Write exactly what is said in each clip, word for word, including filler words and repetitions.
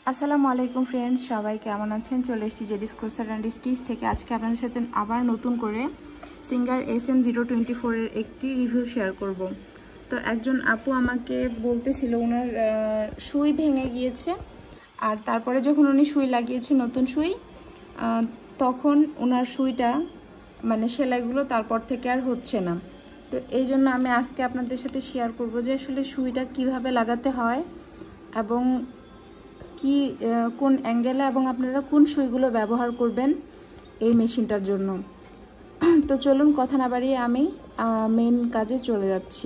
আসসালামু আলাইকুম ফ্রেন্ডস, সবাই কেমন আছেন? চলে এসেছি জেডিস ক্রোসার অ্যান্ড স্টিচ থেকে। আজকে আপনাদের সাথে আবার নতুন করে singer S M zero twenty ফোরের একটি রিভিউ শেয়ার করব। তো একজন আপু আমাকে বলতেছিল ওনার সুই ভেঙে গিয়েছে, আর তারপরে যখন উনি সুই লাগিয়েছে নতুন সুই, তখন ওনার সুইটা মানে সেলাইগুলো তারপর থেকে আর হচ্ছে না। তো এই জন্য আমি আজকে আপনাদের সাথে শেয়ার করব যে আসলে সুইটা কিভাবে লাগাতে হয় এবং কি কোন অ্যাঙ্গেলে এবং আপনারা কোন সুইগুলো ব্যবহার করবেন এই মেশিনটার জন্য। তো চলুন কথা না বাড়িয়ে আমি মেইন কাজে চলে যাচ্ছি।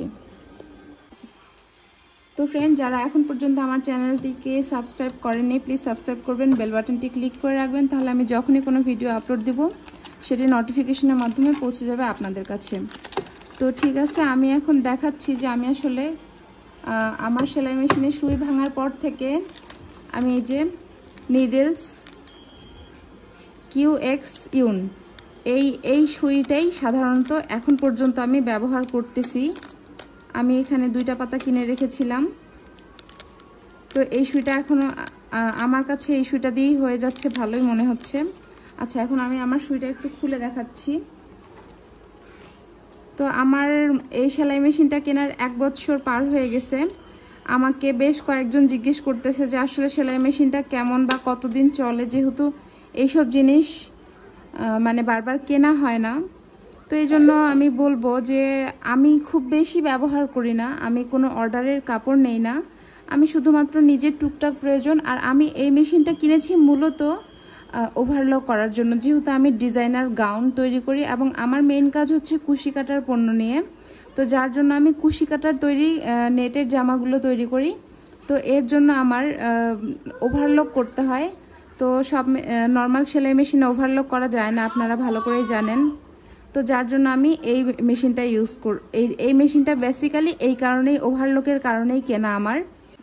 তো ফ্রেন্ড, যারা এখন পর্যন্ত আমার চ্যানেলটিকে সাবস্ক্রাইব করেননি প্লিজ সাবস্ক্রাইব করবেন, বেল বাটনটি ক্লিক করে রাখবেন, তাহলে আমি যখনই কোনো ভিডিও আপলোড দেব সেটি নোটিফিকেশনের মাধ্যমে পৌঁছে যাবে আপনাদের কাছে। তো ঠিক আছে, আমি এখন দেখাচ্ছি যে আমি আসলে আমার সেলাই মেশিনে সুই ভাঙার পর থেকে আমি এই যে নিডলস কিউ এক্স ইউন এই এই সুইটাই সাধারণত এখন পর্যন্ত আমি ব্যবহার করতেছি। আমি এখানে দুইটা পাতা কিনে রেখেছিলাম, তো এই সুইটা এখনও আমার কাছে এই সুইটা দিয়েই হয়ে যাচ্ছে, ভালোই মনে হচ্ছে। আচ্ছা, এখন আমি আমার সুইটা একটু খুলে দেখাচ্ছি। তো আমার এই সেলাই মেশিনটা কেনার এক বছর পার হয়ে গেছে। আমাকে বেশ কয়েকজন জিজ্ঞেস করতেছে যে আসলে সেলাই মেশিনটা কেমন বা কতদিন চলে, যেহেতু এইসব জিনিস মানে বারবার কেনা হয় না। তো এই জন্য আমি বলবো যে আমি খুব বেশি ব্যবহার করি না, আমি কোনো অর্ডারের কাপড় নেই না, আমি শুধুমাত্র নিজের টুকটাক প্রয়োজন। আর আমি এই মেশিনটা কিনেছি মূলত ওভারলক করার জন্য, যেহেতু আমি ডিজাইনার গাউন তৈরি করি এবং আমার মেইন কাজ হচ্ছে কুশি কাটার পণ্য নিয়ে। তো যার জন্য আমি কুশি কাটার তৈরি নেটের জামাগুলো তৈরি করি। তো এর জন্য আমার ওভারলক করতে হয়। তো সব নর্মাল সেলাই মেশিনে ওভারলক করা যায় না, আপনারা ভালো করেই জানেন। তো যার জন্য আমি এই মেশিনটা ইউজ করি। এই এই মেশিনটা বেসিক্যালি এই কারণেই, ওভারলকের কারণেই কেনা আমার।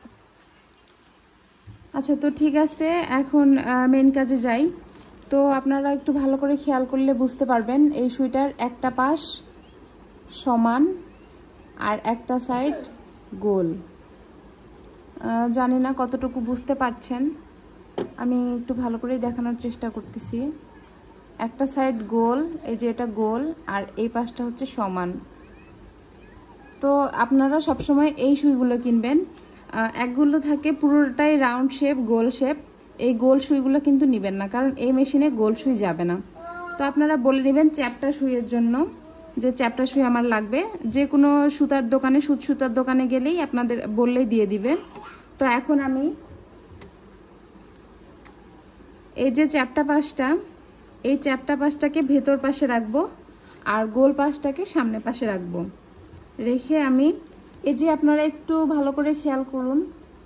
আচ্ছা, তো ঠিক আছে, এখন মেন কাজে যাই। তো আপনারা একটু ভালো করে খেয়াল করলে বুঝতে পারবেন এই সুইটার একটা পাশ সমান আর একটা সাইড গোল। জানি না কতটুকু বুঝতে পারছেন, আমি একটু ভালো করেই দেখানোর চেষ্টা করতেছি। একটা সাইড গোল, এই যে এটা গোল, আর এই পাশটা হচ্ছে সমান। তো আপনারা সবসময় এই সুইগুলো কিনবেন। একগুলো থাকে পুরোটাই রাউন্ড শেপ, গোল শেপ, এই গোল সুইগুলো কিন্তু নেবেন না, কারণ এই মেশিনে গোল সুই যাবে না। তো আপনারা বলে নেবেন চ্যাপ্টা সুইয়ের জন্য যে চ্যাপ্টা সুই আমার লাগবে। যে কোনো সুতার দোকানে, সুত সুতার দোকানে গেলেই আপনাদের বললেই দিয়ে দিবে। তো এখন আমি এই যে চ্যাপ্টা পাশটা, এই চ্যাপ্টা পাশটাকে ভেতর পাশে রাখবো আর গোল পাশটাকে সামনে পাশে রাখবো। রেখে আমি এই যে, আপনারা একটু ভালো করে খেয়াল করুন,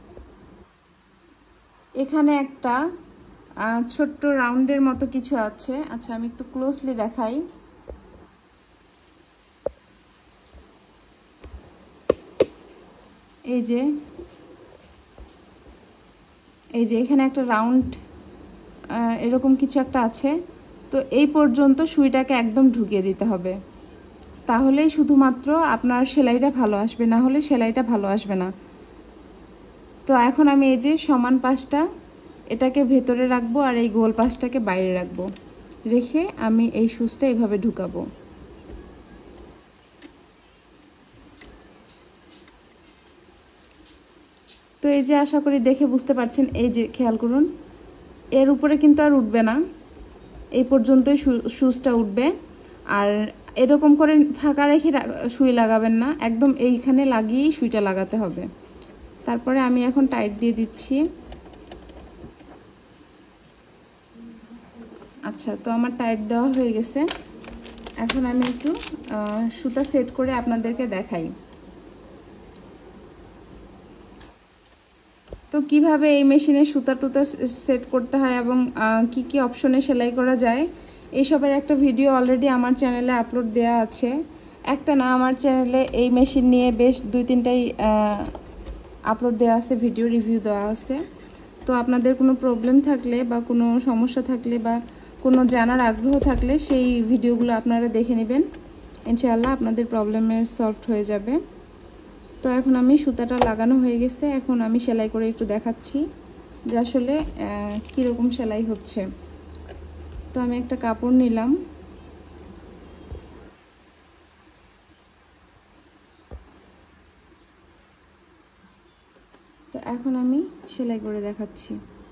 এখানে একটা ছোট্ট রাউন্ডের মতো কিছু আছে। আচ্ছা, আমি একটু ক্লোজলি দেখাই। এই যে এই যে এখানে একটা রাউন্ড এরকম কিছু একটা আছে। তো এই পর্যন্ত সুইটাকে একদম ঢুকিয়ে দিতে হবে, তাহলেই শুধুমাত্র আপনার সেলাইটা ভালো আসবে, না হলে সেলাইটা ভালো আসবে না। তো এখন আমি এই যে সমান পাশটা এটাকে ভেতরে রাখবো আর এই গোল পাশটাকে বাইরে রাখবো, রেখে আমি এই সুচটা এইভাবে ঢুকাবো। তো এই যে আশা করি দেখে বুঝতে পারছেন, এই যে খেয়াল করুন, এর উপরে কিন্তু আর উঠবে না, এই পর্যন্তই সুচটা উঠবে। আর এরকম করে ফাঁকা রেখে সুই লাগাবেন না, একদম এইখানে লাগিয়েই সুইটা লাগাতে হবে। তারপরে আমি এখন টাইট দিয়ে দিচ্ছি। আচ্ছা, তো আমার টাইট দেওয়া হয়ে গেছে। এখন আমি একটু সুতা সেট করে আপনাদেরকে দেখাই। তো কিভাবে এই মেশিনে সুতা টুতা সেট করতে হয় এবং কি কি অপশনে সেলাই করা যায়, এইসবের একটা ভিডিও অলরেডি আমার চ্যানেলে আপলোড দেওয়া আছে। একটা না, আমার চ্যানেলে এই মেশিন নিয়ে বেশ দুই তিনটাই আপলোড দেওয়া আছে, ভিডিও রিভিউ দেওয়া আছে। তো আপনাদের কোনো প্রবলেম থাকলে বা কোনো সমস্যা থাকলে বা কোনো জানার আগ্রহ থাকলে সেই ভিডিওগুলো আপনারা দেখে নেবেন, ইনশাআল্লাহ আপনাদের প্রবলেমের সলভ হয়ে যাবে। তো এখন আমি সুতাটা লাগানো হয়ে গেছে, এখন আমি সেলাই করে একটু দেখাচ্ছি। যে আসলে কীরকম সেলাই হচ্ছে। তো আমি একটা কাপড় নিলাম, তো এখন আমি সেলাই করে দেখাচ্ছি।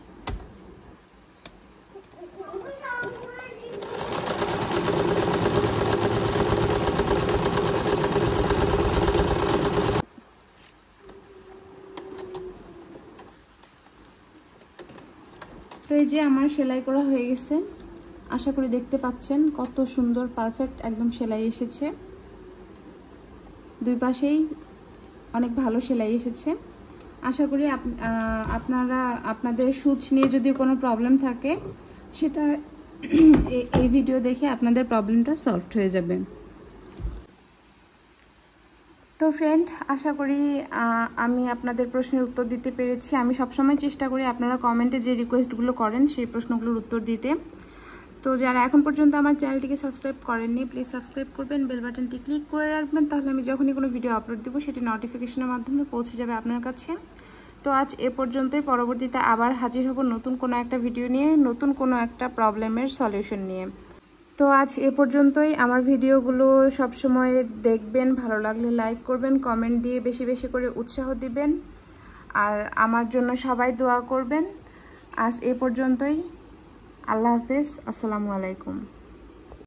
তো এই যে আমার সেলাই করা হয়ে গেছে, আশা করি দেখতে পাচ্ছেন কত সুন্দর পারফেক্ট একদম সেলাই এসেছে। দুই পাশেই অনেক ভালো সেলাই এসেছে। আশা করি আপনারা আপনাদের সূচ নিয়ে যদি কোনো প্রবলেম থাকে সেটা এই ভিডিও দেখে আপনাদের প্রবলেমটা সলভ হয়ে যাবে। তো ফ্রেন্ড, আশা করি আমি আপনাদের প্রশ্নের উত্তর দিতে পেরেছি। আমি সবসময় চেষ্টা করি আপনারা কমেন্টে যে রিকোয়েস্টগুলো করেন সেই প্রশ্নগুলোর উত্তর দিতে। তো যারা এখন পর্যন্ত আমার চ্যানেলটিকে সাবস্ক্রাইব করেননি, প্লিজ সাবস্ক্রাইব করবেন, বেল বাটনটি ক্লিক করে রাখবেন, তাহলে আমি যখনই কোনো ভিডিও আপলোড দেবো সেটি নোটিফিকেশনের মাধ্যমে পৌঁছে যাবে আপনার কাছে। তো আজ এ পর্যন্তই, পরবর্তীতে আবার হাজির হব নতুন কোনো একটা ভিডিও নিয়ে, নতুন কোনো একটা প্রবলেমের সলিউশন নিয়ে। তো আজ এ পর্যন্তই। আমার ভিডিওগুলো সবসময় দেখবেন, ভালো লাগলে লাইক করবেন, কমেন্ট দিয়ে বেশি বেশি করে উৎসাহ দিবেন, আর আমার জন্য সবাই দোয়া করবেন। আজ এ পর্যন্তই। আল্লাহ হাফেজ, আসসালামু আলাইকুম।